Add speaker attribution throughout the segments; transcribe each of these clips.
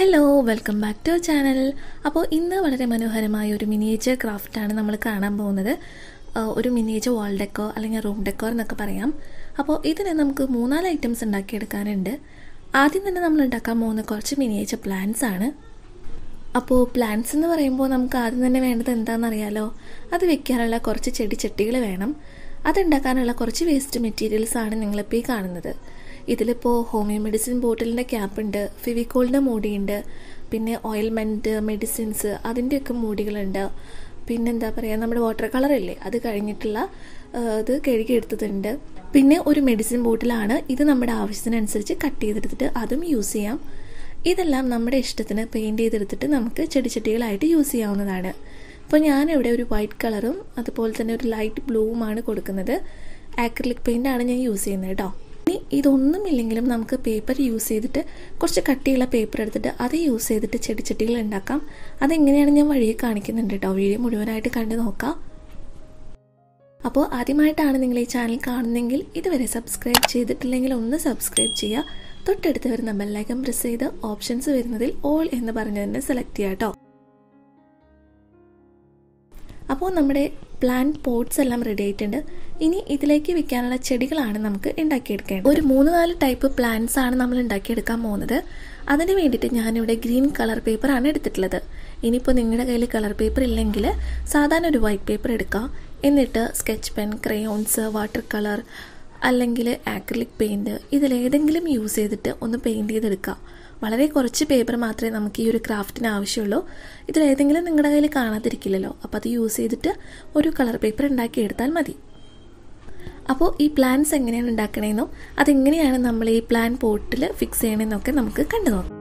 Speaker 1: Hello welcome back to our channel. അപ്പോൾ ഇന്ന് വളരെ മനോഹരമായ ഒരു മിനിയേച്ചർ ക്രാഫ്റ്റാണ് നമ്മൾ കാണാൻ പോകുന്നത്. ഒരു മിനിയേച്ചർ വാൾ ഡെക്കോർ അല്ലെങ്കിൽ റൂം ഡെക്കോർ എന്നൊക്കെ പറയാം. അപ്പോൾ ഇതിന് നമുക്ക് 3-4 ഐറ്റംസ് ഉണ്ടാക്കിയെടുക്കാനുണ്ട്. ആദ്യം തന്നെ നമ്മൾ ഉണ്ടാക്കാൻ പോകുന്ന കുറച്ച് മിനിയേച്ചർ പ്ലാന്റ്സ് ആണ്. അപ്പോൾ പ്ലാന്റ്സ് എന്ന് പറയുമ്പോൾ നമുക്ക് ആദ്യം തന്നെ വേണ്ടത് എന്താണെന്നറിയാലോ, അത് വെക്കാനുള്ള കുറച്ച് ചെടിച്ചട്ടികൾ വേണം. അതുണ്ടാക്കാനുള്ള കുറച്ച് വേസ്റ്റ് മെറ്റീരിയൽസ് ആണ് നിങ്ങളിപ്പോൾ ഈ കാണുന്നത്. ഇതിലിപ്പോൾ ഹോമിയോ മെഡിസിൻ ബോട്ടിലിൻ്റെ ക്യാപ്പുണ്ട്, ഫെവിക്കോളിൻ്റെ മൂടിയുണ്ട്, പിന്നെ ഓയിൽമെൻറ്റ് മെഡിസിൻസ് അതിൻ്റെയൊക്കെ മൂടികളുണ്ട്. പിന്നെന്താ പറയുക, നമ്മുടെ വാട്ടർ കളറില്ലേ അത് കഴിഞ്ഞിട്ടുള്ള ഇത് കഴുകിയെടുത്തതുണ്ട്. പിന്നെ ഒരു മെഡിസിൻ ബോട്ടിലാണ്. ഇത് നമ്മുടെ ആവശ്യത്തിനനുസരിച്ച് കട്ട് ചെയ്തെടുത്തിട്ട് അതും യൂസ് ചെയ്യാം. ഇതെല്ലാം നമ്മുടെ ഇഷ്ടത്തിന് പെയിൻറ്റ് ചെയ്തെടുത്തിട്ട് നമുക്ക് ചെടിച്ചട്ടികളായിട്ട് യൂസ് ചെയ്യാവുന്നതാണ്. അപ്പോൾ ഞാനിവിടെ ഒരു വൈറ്റ് കളറും അതുപോലെ തന്നെ ഒരു ലൈറ്റ് ബ്ലൂവുമാണ് കൊടുക്കുന്നത്. ആക്രിലിക് പെയിൻ്റാണ് ഞാൻ യൂസ് ചെയ്യുന്നത് കേട്ടോ. ഇനി ഇതൊന്നുമില്ലെങ്കിലും നമുക്ക് പേപ്പർ യൂസ് ചെയ്തിട്ട് കുറച്ച് കട്ടിയുള്ള പേപ്പർ എടുത്തിട്ട് അത് യൂസ് ചെയ്തിട്ട് ചെടിച്ചട്ടികൾ ഉണ്ടാക്കാം. അതെങ്ങനെയാണ് ഞാൻ വഴിയെ കാണിക്കുന്നുണ്ട് കേട്ടോ. വീഡിയോ മുഴുവനായിട്ട് കണ്ടു നോക്കാം. അപ്പോൾ ആദ്യമായിട്ടാണ് നിങ്ങൾ ഈ ചാനൽ കാണുന്നതെങ്കിൽ ഇതുവരെ സബ്സ്ക്രൈബ് ചെയ്തിട്ടില്ലെങ്കിൽ ഒന്ന് സബ്സ്ക്രൈബ് ചെയ്യുക. തൊട്ടടുത്ത് വരുന്ന ബെല്ലൈക്കൺ പ്രസ് ചെയ്ത് ഓപ്ഷൻസ് വരുന്നതിൽ ഓൾ എന്ന് പറഞ്ഞതിനെ സെലക്ട് ചെയ്യുക കേട്ടോ. അപ്പോൾ നമ്മുടെ പ്ലാന്റ് പോട്ട്സ് എല്ലാം റെഡി ആയിട്ടുണ്ട്. ഇനി ഇതിലേക്ക് വെക്കാനുള്ള ചെടികളാണ് നമുക്ക് ഉണ്ടാക്കിയെടുക്കേണ്ടത്. ഒരു 3-4 ടൈപ്പ് പ്ലാന്റ്സ് ആണ് നമ്മൾ ഉണ്ടാക്കിയെടുക്കാൻ പോകുന്നത്. അതിന് വേണ്ടിയിട്ട് ഞാനിവിടെ ഗ്രീൻ കളർ പേപ്പറാണ് എടുത്തിട്ടുള്ളത്. ഇനിയിപ്പോൾ നിങ്ങളുടെ കയ്യിൽ കളർ പേപ്പർ ഇല്ലെങ്കിൽ സാധാരണ ഒരു വൈറ്റ് പേപ്പർ എടുക്കുക. എന്നിട്ട് sketch pen, crayons, water colour അല്ലെങ്കിൽ ആക്രിലിക് പെയിൻറ്റ് ഇതിലേതെങ്കിലും യൂസ് ചെയ്തിട്ട് ഒന്ന് പെയിൻറ്റ് ചെയ്തെടുക്കുക. വളരെ കുറച്ച് പേപ്പർ മാത്രമേ നമുക്ക് ഈ ഒരു ക്രാഫ്റ്റിന് ആവശ്യമുള്ളൂ. ഇതിലേതെങ്കിലും നിങ്ങളുടെ കയ്യിൽ കാണാതിരിക്കില്ലല്ലോ, അപ്പോൾ അത് യൂസ് ചെയ്തിട്ട് ഒരു കളർ പേപ്പർ ഉണ്ടാക്കിയെടുത്താൽ മതി. അപ്പോൾ ഈ പ്ലാന്റ്സ് എങ്ങനെയാണ് ഉണ്ടാക്കണമെന്നും അതെങ്ങനെയാണ് നമ്മൾ ഈ പ്ലാന്റ് പോട്ടിൽ ഫിക്സ് ചെയ്യണമെന്നൊക്കെ നമുക്ക് കണ്ടു നോക്കാം.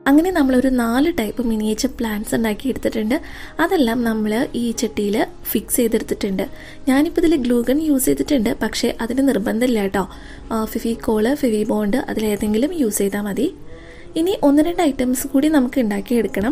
Speaker 1: അങ്ങനെ നമ്മളൊരു 4 ടൈപ്പ് മിനിയേച്ചർ പ്ലാന്റ്സ് ഉണ്ടാക്കിയെടുത്തിട്ടുണ്ട്. അതെല്ലാം നമ്മൾ ഈ ചട്ടിയിൽ ഫിക്സ് ചെയ്തെടുത്തിട്ടുണ്ട്. ഞാനിപ്പോൾ ഇതിൽ ഗ്ലൂഗൺ യൂസ് ചെയ്തിട്ടുണ്ട്, പക്ഷേ അതിന് നിർബന്ധമില്ല കേട്ടോ. ഫെവിക്കോള്, ഫെവി ബോണ്ട് അതിലേതെങ്കിലും യൂസ് ചെയ്താൽ മതി. ഇനി 1-2 ഐറ്റംസ് കൂടി നമുക്ക് ഉണ്ടാക്കിയെടുക്കണം.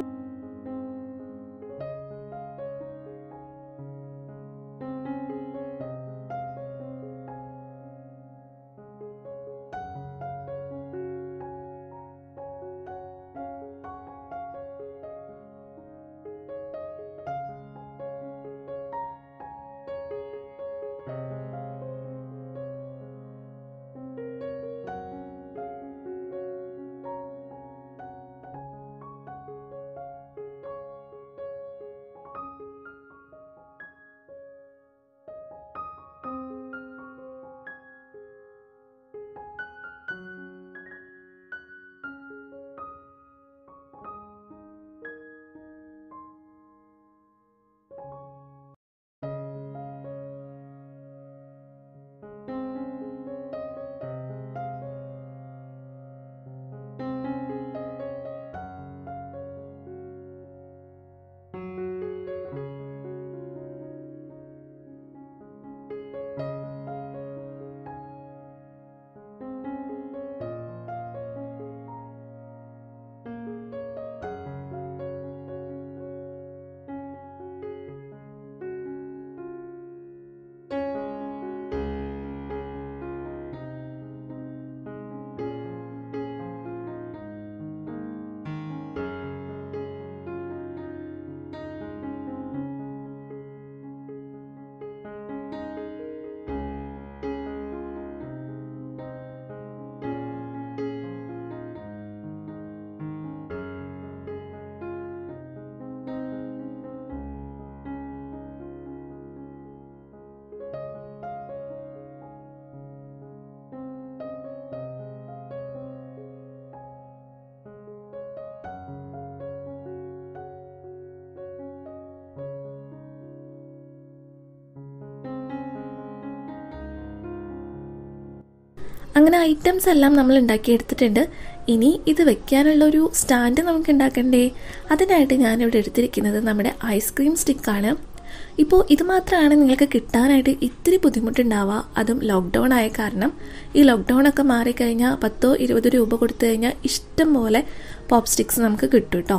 Speaker 1: അങ്ങനെ ഐറ്റംസ് എല്ലാം നമ്മൾ ഉണ്ടാക്കിയെടുത്തിട്ടുണ്ട്. ഇനി ഇത് വെക്കാനുള്ളൊരു സ്റ്റാൻഡ് നമുക്ക് ഉണ്ടാക്കണ്ടേ? അതിനായിട്ട് ഞാനിവിടെ എടുത്തിരിക്കുന്നത് നമ്മുടെ ഐസ്ക്രീം സ്റ്റിക്കാണ്. ഇപ്പോൾ ഇത് മാത്രമാണ് നിങ്ങൾക്ക് കിട്ടാനായിട്ട് ഇത്തിരി ബുദ്ധിമുട്ടുണ്ടാവുക, അതും ലോക്ക്ഡൗൺ ആയ കാരണം. ഈ ലോക്ക്ഡൗൺ ഒക്കെ മാറിക്കഴിഞ്ഞാൽ 10-20 രൂപ കൊടുത്തു കഴിഞ്ഞാൽ ഇഷ്ടം പോലെ പോപ്പ് സ്റ്റിക്സ് നമുക്ക് കിട്ടും കേട്ടോ.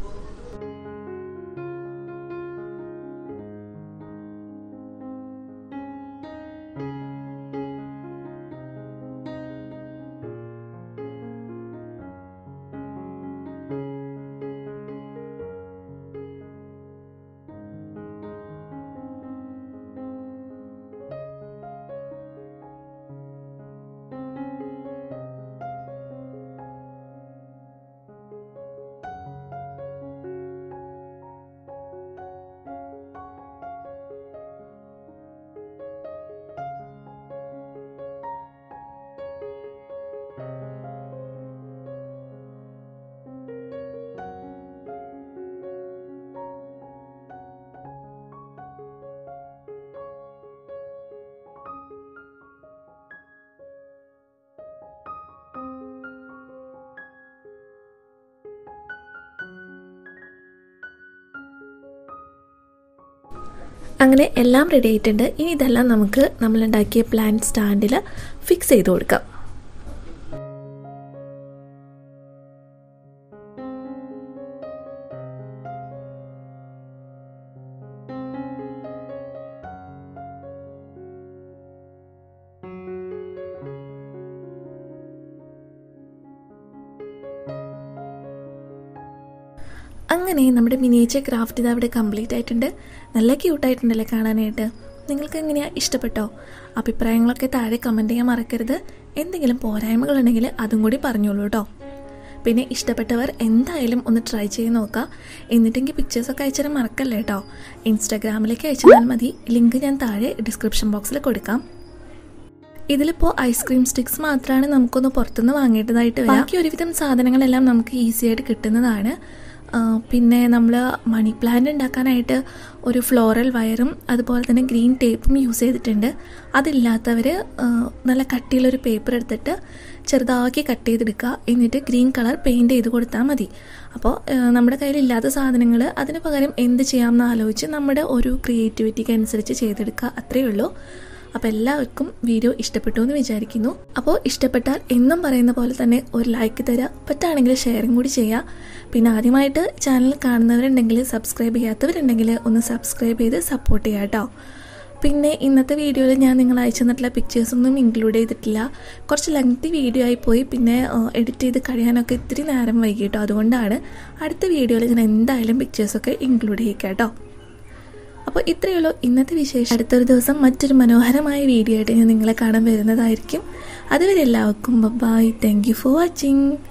Speaker 1: അങ്ങനെ എല്ലാം റെഡി ആയിട്ടുണ്ട്. ഇനി ഇതെല്ലാം നമുക്ക് നമ്മളുണ്ടാക്കിയ പ്ലാന്റ് സ്റ്റാൻഡിൽ ഫിക്സ് ചെയ്ത് കൊടുക്കാം. അങ്ങനെ നമ്മുടെ മിനിയേച്ചർ ക്രാഫ്റ്റ് ഇത് അവിടെ കംപ്ലീറ്റ് ആയിട്ടുണ്ട്. നല്ല ക്യൂട്ടായിട്ടുണ്ടല്ലേ കാണാനായിട്ട്. നിങ്ങൾക്ക് എങ്ങനെയാണ്, ഇഷ്ടപ്പെട്ടോ? അഭിപ്രായങ്ങളൊക്കെ താഴെ കമൻറ്റ് ചെയ്യാൻ മറക്കരുത്. എന്തെങ്കിലും പോരായ്മകളുണ്ടെങ്കിൽ അതും കൂടി പറഞ്ഞോളൂ കേട്ടോ. പിന്നെ ഇഷ്ടപ്പെട്ടവർ എന്തായാലും ഒന്ന് ട്രൈ ചെയ്ത് നോക്കുക. എന്നിട്ടെങ്കിൽ പിക്ചേഴ്സൊക്കെ അയച്ചാൽ മറക്കല്ലേ കേട്ടോ. ഇൻസ്റ്റാഗ്രാമിലേക്ക് അയച്ചാൽ മതി. ലിങ്ക് ഞാൻ താഴെ ഡിസ്ക്രിപ്ഷൻ ബോക്സിൽ കൊടുക്കാം. ഇതിലിപ്പോൾ ഐസ്ക്രീം സ്റ്റിക്സ് മാത്രമാണ് നമുക്കൊന്ന് പുറത്തുനിന്ന് വാങ്ങേണ്ടതായിട്ട് വരാം. ബാക്കി ഒരുവിധം സാധനങ്ങളെല്ലാം നമുക്ക് ഈസി ആയിട്ട് കിട്ടുന്നതാണ്. പിന്നെ നമ്മൾ മണി പ്ലാന്റ് ഉണ്ടാക്കാനായിട്ട് ഒരു ഫ്ലോറൽ വയറും അതുപോലെ തന്നെ ഗ്രീൻ ടേപ്പും യൂസ് ചെയ്തിട്ടുണ്ട്. അതില്ലാത്തവർ നല്ല കട്ടിയുള്ളൊരു പേപ്പർ എടുത്തിട്ട് ചെറുതാക്കി കട്ട് ചെയ്തെടുക്കുക. എന്നിട്ട് ഗ്രീൻ കളർ പെയിൻറ്റ് ചെയ്ത് കൊടുത്താൽ മതി. അപ്പോൾ നമ്മുടെ കയ്യിലില്ലാത്ത സാധനങ്ങൾ അതിന് പകരം എന്ത് ചെയ്യാമെന്ന് ആലോചിച്ച് നമ്മുടെ ഒരു ക്രിയേറ്റിവിറ്റിക്ക് അനുസരിച്ച് ചെയ്തെടുക്കുക, അത്രയേ ഉള്ളൂ. അപ്പോൾ എല്ലാവർക്കും വീഡിയോ ഇഷ്ടപ്പെട്ടു എന്ന് വിചാരിക്കുന്നു. അപ്പോൾ ഇഷ്ടപ്പെട്ടാൽ എന്നും പറയുന്ന പോലെ തന്നെ ഒരു ലൈക്ക് തരിക, പറ്റുകയാണെങ്കിൽ ഷെയറും കൂടി ചെയ്യുക. പിന്നെ ആദ്യമായിട്ട് ചാനൽ കാണുന്നവരുണ്ടെങ്കിൽ, സബ്സ്ക്രൈബ് ചെയ്യാത്തവരുണ്ടെങ്കിൽ ഒന്ന് സബ്സ്ക്രൈബ് ചെയ്ത് സപ്പോർട്ട് ചെയ്യുക കേട്ടോ. പിന്നെ ഇന്നത്തെ വീഡിയോയിൽ ഞാൻ നിങ്ങൾ അയച്ചു തന്നിട്ടുള്ള പിക്ചേഴ്സൊന്നും ഇൻക്ലൂഡ് ചെയ്തിട്ടില്ല. കുറച്ച് ലെങ്തി വീഡിയോ ആയിപ്പോയി. പിന്നെ എഡിറ്റ് ചെയ്ത് കഴിയാനൊക്കെ ഇത്തിരി നേരം വൈകി കേട്ടോ. അതുകൊണ്ടാണ് അടുത്ത വീഡിയോയിൽ ഞാൻ എന്തായാലും പിക്ചേഴ്സൊക്കെ ഇൻക്ലൂഡ് ചെയ്യിക്കാം കേട്ടോ. അപ്പോൾ ഇത്രയേ ഉള്ളൂ ഇന്നത്തെ വിശേഷം. അടുത്തൊരു ദിവസം മറ്റൊരു മനോഹരമായ വീഡിയോ ആയിട്ട് ഞാൻ നിങ്ങളെ കാണാൻ വരുന്നതായിരിക്കും. അതുവരെ എല്ലാവർക്കും bye. Thank you for watching.